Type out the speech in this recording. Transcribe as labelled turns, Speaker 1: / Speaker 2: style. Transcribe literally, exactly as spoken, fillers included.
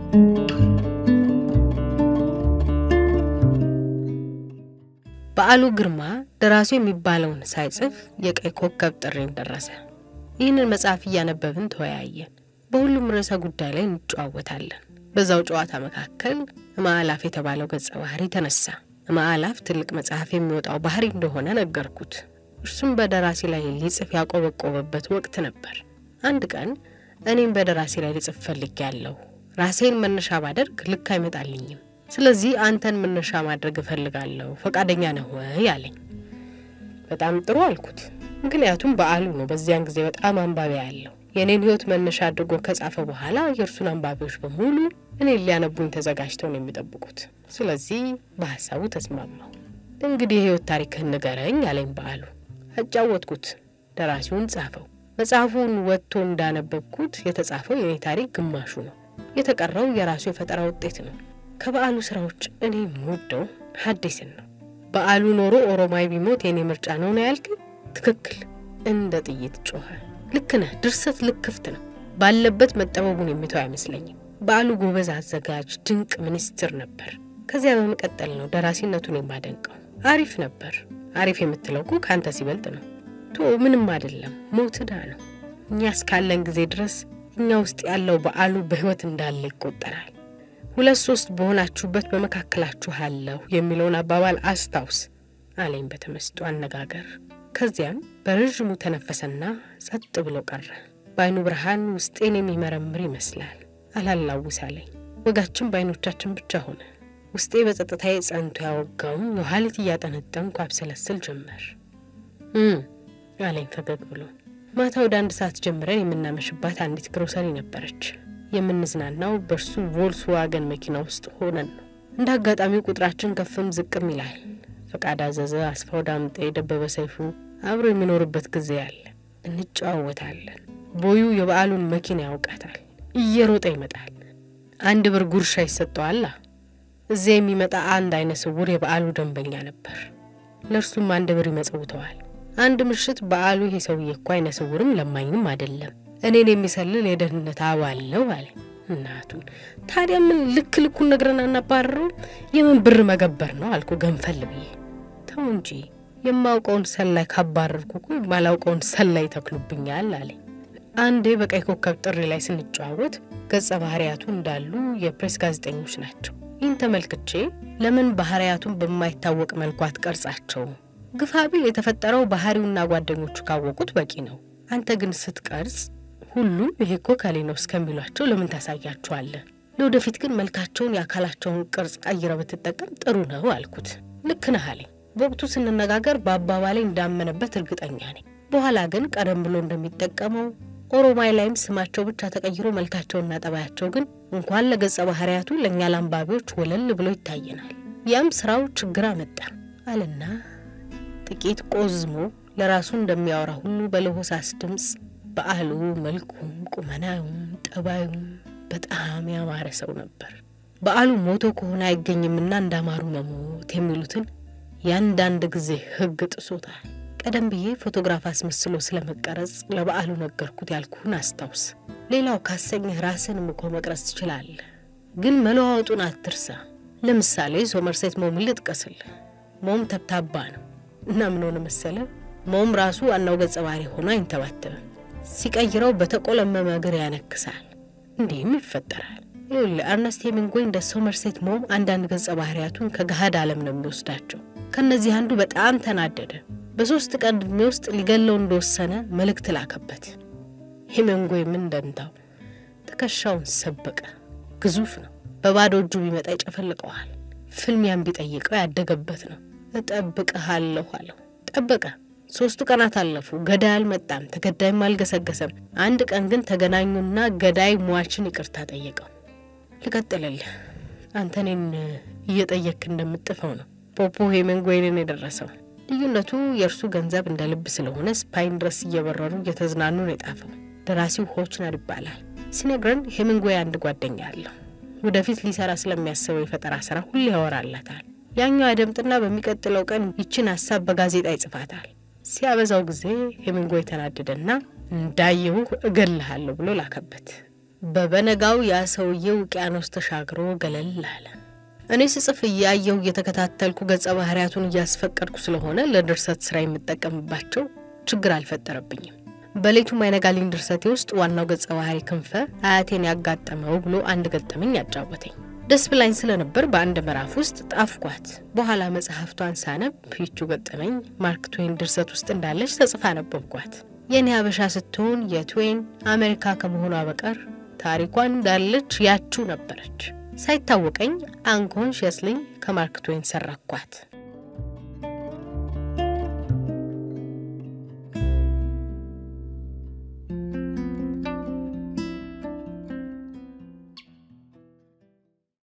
Speaker 1: በዓሉ ግርማ ደራሲው የሚባለውን ሳይጽፍ የቀይ ኮከብ ጥሪን ደረሰ። ይህንን መጽሐፍ እያነበብን ተወያየን። በሁሉም ርዕሰ ጉዳይ ላይ እንጨዋወታለን። በዛው ጨዋታ መካከል ማዕላፍ የተባለው ገጸ ባህሪ ተነሳ። ማዕላፍ ትልቅ መጽሐፍ የሚወጣው ባህሪ እንደሆነ ነገርኩት። እርሱም በደራሲ ላይ ሊጽፍ ያቆበቆበበት ወቅት ነበር። አንድ ቀን እኔም በደራሲ ላይ ልጽፍ ፈልጌያለሁ። ራሴን መነሻ ባደርግ ልክ አይመጣልኝም። ስለዚህ አንተን መነሻ ማድረግ እፈልጋለሁ፣ ፈቃደኛ ነህ ወይ አለኝ። በጣም ጥሩ አልኩት። ምክንያቱም በዓሉ ነው በዚያን ጊዜ በጣም አንባቢ ያለው። የኔን ህይወት መነሻ አድርጎ ከጻፈ በኋላ የእርሱን አንባቢዎች በሙሉ እኔ ሊያነቡኝ ተዘጋጅተው ነው የሚጠብቁት። ስለዚህ በሐሳቡ ተስማማው። እንግዲህ የህይወት ታሪክህን ንገረኝ አለኝ በዓሉ። አጫወትኩት። ደራሲውን ጻፈው። መጽሐፉን ወጥቶ እንዳነበብኩት የተጻፈው የኔ ታሪክ ግማሹ ነው። የተቀረው የራሱ የፈጠራ ውጤት ነው። ከበዓሉ ስራዎች እኔ የምወደው ሐዲስን ነው። በዓሉ ኖሮ ኦሮማይ ቢሞት የኔ ምርጫ ነው ነው ያልክ? ትክክል። እንደ ጥይት ጮኸ። ልክ ነህ። ድርሰት ልክፍት ነው። ባለበት መጠበቡን የሚተው አይመስለኝም። በዓሉ ጎበዝ አዘጋጅ፣ ድንቅ ሚኒስትር ነበር። ከዚያ በመቀጠል ነው ደራሲነቱን የማደንቀው። አሪፍ ነበር። አሪፍ የምትለው እኮ ካንተ ሲበልጥ ነው። ቶ ምንም አይደለም። ሞትዳ ነው። እኛ እስካለን ጊዜ ድረስ እኛ ውስጥ ያለው በዓሉ በህይወት እንዳለ ይቆጠራል። ሁለት ሶስት በሆናችሁበት በመካከላችሁ አለው የሚለውን አባባል አስታውስ አለኝ በተመስጦ አነጋገር። ከዚያም በረጅሙ ተነፈሰና ጸጥ ብሎ ቀረ። ባይኑ ብርሃን ውስጤን የሚመረምር ይመስላል። አላላውስ አለኝ። ወጋችን ባይኖቻችን ብቻ ሆነ። ውስጤ በጸጥታዬ ጸንቶ ያወጋው የኋሊት እያጠነጠንኩ አብሰለስል ጀመር። እም አለኝ ፈገግ ብሎ። ማታ ወደ አንድ ሰዓት ጀምረን የምናመሽባት አንዲት ግሮሰሪ ነበረች። የምንዝናናው በርሱ ቮልስዋገን መኪና ውስጥ ሆነን ነው። እንደ አጋጣሚው ቁጥራችን ከፍም ዝቅም ይላል። ፈቃድ አዘዘ፣ አስፋው ዳምጤ፣ ደበበ ሰይፉ አብሮ የሚኖርበት ጊዜ አለ። እንጫወታለን። ቦዩ የበዓሉን መኪና ያውቃታል። እየሮጠ ይመጣል። አንድ ብር ጉርሻ ይሰጠዋል። እዚህ የሚመጣ አንድ አይነ ስውር የበዓሉ ደንበኛ ነበር። ለርሱም አንድ ብር ይመጽውተዋል። አንድ ምሽት በዓሉ ይሄ ሰውዬ እኮ አይነ ስውርም ለማኝም አይደለም፣ እኔን የሚሰልል የደህንነት አባል ነው አለ። እናቱን ታዲያ ምን ልክ ልኩን ነግረና እናባረሩ? የምን ብር መገበር ነው አልኩ ገንፈል ብዬ። ተው እንጂ የማውቀውን ሰላይ ካባረርኩ እኮ የማላውቀውን ሰላይ ተክሉብኛል አለ። አንዴ በቀይ ኮከብ ጥሪ ላይ ስንጫወት ገጸ ባህሪያቱ እንዳሉ የፕሬስ ጋዜጠኞች ናቸው። ይህን ተመልክቼ ለምን ባህሪያቱን በማይታወቅ መልኩ አትቀርጻቸው? ግፋቢል የተፈጠረው ባህሪውና ጓደኞቹ ካወቁት በቂ ነው። አንተ ግን ስትቀርጽ ሁሉም ይሄ እኮ ካሌ ነው እስከሚሏቸው ለምን ታሳያቸዋለህ? ለወደፊት ግን መልካቸውን ያካላቸውን ቅርጽ ቀይረው ብትጠቀም ጥሩ ነው አልኩት። ልክ ነህ አለኝ። በወቅቱ ስንነጋገር በአባባሌ እንዳመነበት እርግጠኛ ነኝ። በኋላ ግን ቀደም ብሎ እንደሚጠቀመው ኦሮማይ ላይም ስማቸው ብቻ ተቀይሮ መልካቸውና ጠባያቸው ግን እንኳን ለገጸ ባህሪያቱ ለኛ ላንባቢዎች ወለል ብሎ ይታየናል። ያም ስራው ችግር አመጣ አለና ጥቂት ቆዝሞ ለራሱ እንደሚያወራ ሁሉ በለሆሳስ ድምጽ በዓሉ መልኩም ቁመናውም ጠባዩም በጣም ያማረ ሰው ነበር። በዓሉ ሞቶ ከሆነ አይገኝምና እንዳማሩ መሞት የሚሉትን ያንዳንድ ጊዜ ህግ ጥሶታል። ቀደም ብዬ ፎቶግራፍ አስመስሎ ስለመቀረጽ ለበዓሉ ነገርኩት ያልኩህን አስታውስ። ሌላው ካሰኘህ ራስን ምኮ መቅረጽ ትችላለህ፣ ግን መለዋወጡን አትርሳ። ለምሳሌ ሶመርሴት ሞም ልጥቀስልህ። ሞም ተብታባ ነው እና ምን ሆነ መሰለ? ሞም ራሱ ዋናው ገጸ ባህሪ ሆኖ አይንተባተብም። ሲቀይረው በተቆለመመ እግር ያነክሳል። እንዲህም ይፈጠራል። ይኸውልህ አርነስት ሄሚንግዌይ እንደ ሶመርሴት ሞም አንዳንድ ገጸ ባህሪያቱን ከገሃድ ዓለም ነው የሚወስዳቸው። ከነዚህ አንዱ በጣም ተናደደ። በሶስት ቀን ዕድሜ ውስጥ ሊገለው እንደወሰነ መልእክት ላከበት። ሄሚንግዌይ ምን እንደንታው ተከሻውን ሰበቀ። ግዙፍ ነው። በባዶ እጁ ቢመጣ ይጨፈልቀዋል። ፍልሚያን ቢጠይቀው ያደገበት ነው። እጠብቅሃለሁ አለው። ጠበቀ። ሶስቱ ቀናት አለፉ። ገዳይ አልመጣም፣ ተገዳይም አልገሰገሰም። አንድ ቀን ግን ተገናኙና ገዳይ ሟችን ይቅርታ ጠየቀው። ልቀጥልልህ፣ አንተ እኔን እየጠየክ እንደምጥፈው ነው ፖፖ ሄሚንግዌይን የደረሰው። ልዩነቱ የእርሱ ገንዘብ እንደ ልብ ስለሆነ ስፓይን ድረስ እየበረሩ እየተዝናኑ ነው የጣፈው። ደራሲው ሆችነር ይባላል። ሲነግረን ሄሚንግዌይ አንድ ጓደኛ አለው። ወደፊት ሊሰራ ስለሚያስበው የፈጠራ ስራ ሁሉ ያወራላታል። ያኛው አደምጥና በሚቀጥለው ቀን ይችን ሐሳብ በጋዜጣ ይጽፋታል። ሲያበዛው ጊዜ ሄሚንግዌይ ተናደደና እንዳየው እገልሃለሁ ብሎ ላከበት። በበነጋው ያ ሰውዬው ውቅያኖስ ተሻግሮ ገለል አለ። እኔ ስጽፍ እያየሁ እየተከታተልኩ ገጸ ባህሪያቱን እያስፈቀድኩ ስለሆነ ለድርሰት ስራ የምጠቀምባቸው ችግር አልፈጠረብኝም። በሌቱ ማይነጋልኝ ድርሰቴ ውስጥ ዋናው ገጸ ባህሪ ክንፈ አያቴን ያጋጠመው ብሎ አንድ ገጠመኝ ያጫወተኝ ደስ ብላኝ ስለነበር በአንድ ምዕራፍ ውስጥ ጣፍኳት። በኋላ መጽሐፍቷን ሳነብ ይህች ገጠመኝ ማርክ ትዌን ድርሰት ውስጥ እንዳለች ተጽፋ ነበብኳት። የኔ ሀበሻ ስትሆን የትዌን አሜሪካ ከመሆኗ በቀር ታሪኳን እንዳለች ያቹ ነበረች። ሳይታወቀኝ አንኮንሺየስሊ ከማርክ ትዌን ሰራኳት።